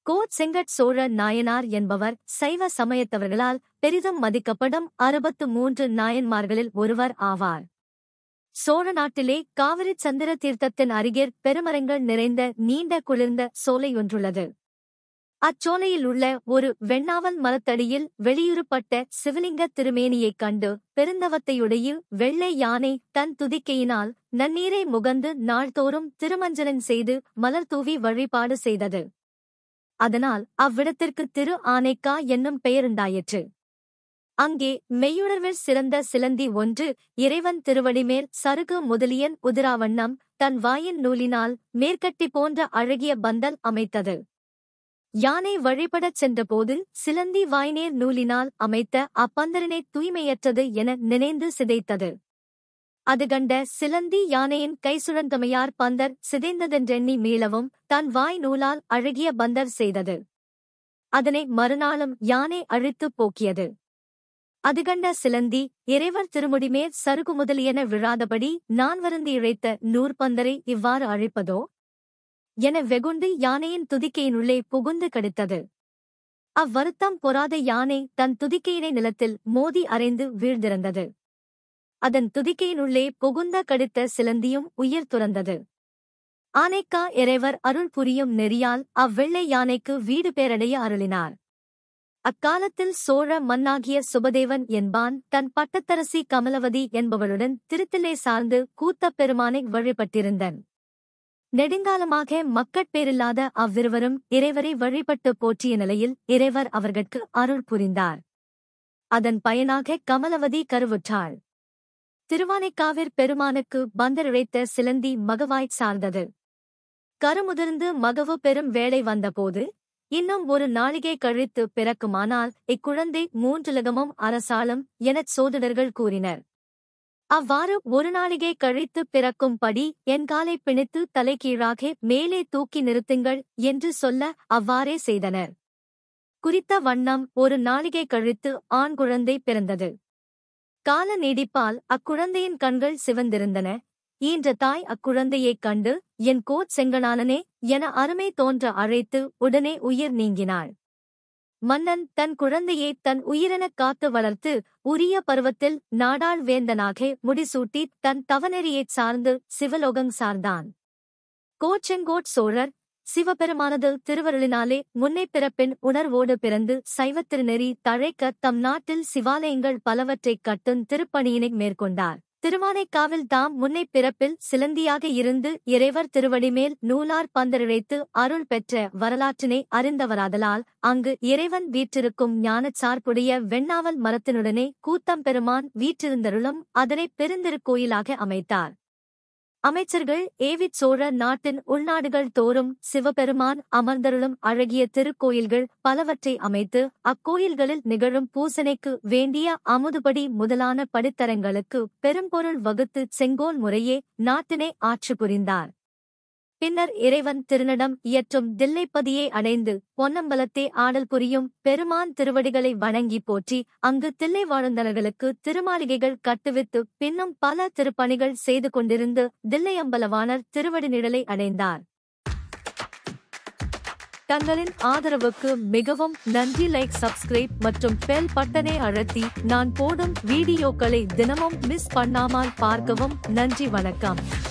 செங்கட் சோழ நாயனார் என்பவர் சைவ சமயத்தவர்களால் பெரிதும் மதிக்கப்படும் 63 நாயன்மார்களில் ஒருவர் ஆவார். சோழ நாட்டிலே காவிரி சந்திர தீர்த்தத்தின் அருகே பெருமரங்கள் நிறைந்த நீண்ட குளிர்ந்த சோலையொன்றுள்ளது. அச்சோலையில் உள்ள ஒரு வெண்ணாவல் மரத்தடியில் வெளியுறப்பட்ட சிவலிங்க திருமேனியைக் கண்டு பெருந்தவத்தையுடைய வெள்ளை யானை தன் துதிக்கையினால் நன்னீரை முகந்து நாள்தோறும் திருமஞ்சனம் செய்து மலர் தூவி வழிபாடு செய்தது. அதனால் அவ்விடத்திற்கு திரு ஆனைக்கா என்னும் பெயருண்டாயிற்று. அங்கே மெய்யுணர்வில் சிறந்த சிலந்தி ஒன்று இறைவன் திருவடிமேல் சருகு முதலியன் உதிராவண்ணம் தன் வாயின் நூலினால் மேற்கட்டி போன்ற அழகிய பந்தல் அமைத்தது. யானை வழிபடச் சென்றபோது சிலந்தி வாய்நேர் நூலினால் அமைத்த அப்பந்தரனை தூய்மையற்றது என நினைந்து சிதைத்தது. அது கண்ட சிலந்தி யானையின் கை சுழந்தமையார் பந்தர் சிதைந்ததென்றெண்ணி மீளவும் தன் வாய் நூலால் அழகிய பந்தர் செய்தது. அதனை மறுநாளும் யானை அழித்துப் போக்கியது. அது கண்ட சிலந்தி இறைவர் திருமுடிமேல் சருகு முதலியன விழாதபடி நான் வருந்தி இழைத்த நூற்பந்தரை இவ்வாறு அழிப்பதோ என வெகுண்டு யானையின் துதிக்கையினுள்ளே புகுந்து கடித்தது. அவ்வருத்தம் பொறாத யானை தன் துதிக்கையினை நிலத்தில் மோதி அறைந்து வீழ்ந்திருந்தது. அதன் துதிக்கையினுள்ளே புகுந்த கடித்த சிலந்தியும் உயிர் துறந்தது. ஆனைக்கா இறைவர் அருள் புரியும் நெறியால் அவ்வெள்ளை யானைக்கு வீடு பேரடைய அருளினார். அக்காலத்தில் சோழ மன்னாகிய சுபதேவன் என்பான் தன் பட்டத்தரசி கமலவதி என்பவளுடன் திருத்தில்லை சார்ந்து கூத்தப் பெருமானை வழிபட்டிருந்தன். நெடுங்காலமாக மக்கட்பேரில்லாத அவ்விருவரும் இறைவரை வழிபட்டு போற்றிய நிலையில் இறைவர் அவர்கட்கு அருள் புரிந்தார். அதன் பயனாக கமலவதி கருவுற்றாள். திருவானைக்காவிற் பெருமானுக்கு பந்தரிழைத்த சிலந்தி மகவாய்ச் சார்ந்தது. கருமுதிர்ந்து மகவு பெரும் வேளை வந்தபோது இன்னும் ஒரு நாளிகை கழித்து பிறக்குமானால் இக்குழந்தை மூன்றுலகமும் அரசாளும் எனச் சோதிடர்கள் கூறினர். அவ்வாறு ஒரு நாளிகை கழித்து பிறக்கும்படி என் காலை பிணித்து தலைகீழாக மேலே தூக்கி நிறுத்துங்கள் என்று சொல்ல அவ்வாறே செய்தனர். குறித்த வண்ணம் ஒரு நாளிகை கழித்து ஆண் குழந்தை பிறந்தது. கால நீடிப்பால் அக்குழந்தையின் கண்கள் சிவந்திருந்தன. ஈன்ற தாய் அக்குழந்தையைக் கண்டு என் செங்கணானனே என அருமை தோன்ற அழைத்து உடனே உயிர் நீங்கினாள். மன்னன் தன் குழந்தையை தன் உயிரெனக் காத்து வளர்த்து உரிய பருவத்தில் நாடாள் வேந்தனாக முடிசூட்டி தன் தவநெறியைச் சார்ந்து சிவலோகம் சார்ந்தான். செங்கோட் சோழர் சிவபெருமானது திருவருளினாலே முன்னை பிறப்பின் உணர்வோடு பிறந்து சைவத்திருநெறி தழைக்க தம் நாட்டில் சிவாலயங்கள் பலவற்றைக் கட்டும் திருப்பணியினை மேற்கொண்டார். திருவானைக்காவில் தாம் முன்னை பிறப்பில் சிலந்தியாக இருந்து இறைவர் திருவடிமேல் நூலார் பந்தரிழைத்து அருள் பெற்ற வரலாற்றினை அறிந்தவராதலால் அங்கு இறைவன் வீற்றிருக்கும் ஞானச் சார்புடைய வெண்ணாவல் மரத்தினுடனே கூத்தம்பெருமான் வீற்றிருந்தருளும் அதனை பெருந்திருக்கோயிலாக அமைத்தார். அமைச்சர்கள் ஏவிச் சோழ நாட்டின் உள்நாடுகள் தோறும் சிவபெருமான் அமர்ந்தருளும் அழகிய திருக்கோயில்கள் பலவற்றை அமைத்து அக்கோயில்களில் நிகழும் பூசனைக்கு வேண்டிய அமுதுபடி முதலான படித்தரங்களுக்கு பெரும்பொருள் வகுத்து செங்கோல் முறையே நாட்டினை ஆட்சி புரிந்தார். பின்னர் இறைவன் திருநடம் இயற்றும் தில்லைப்பதியை அடைந்து பொன்னம்பலத்தே ஆடல் புரியும் பெருமான் திருவடிகளை வணங்கி போற்றி அங்கு தில்லை வாழ்ந்தவர்களுக்கு திருமாளிகைகள் கட்டுவித்து பின்னும் பல திருப்பணிகள் செய்து கொண்டிருந்து தில்லையம்பலவாணர் திருவடி நிழலை அடைந்தார். தங்களின் ஆதரவுக்கு மிகவும் நன்றி. லைக், சப்ஸ்கிரைப் மற்றும் பெல் பட்டனை அழுத்தி நான் போடும் வீடியோக்களை தினமும் மிஸ் பண்ணாமல் பார்க்கவும். நன்றி, வணக்கம்.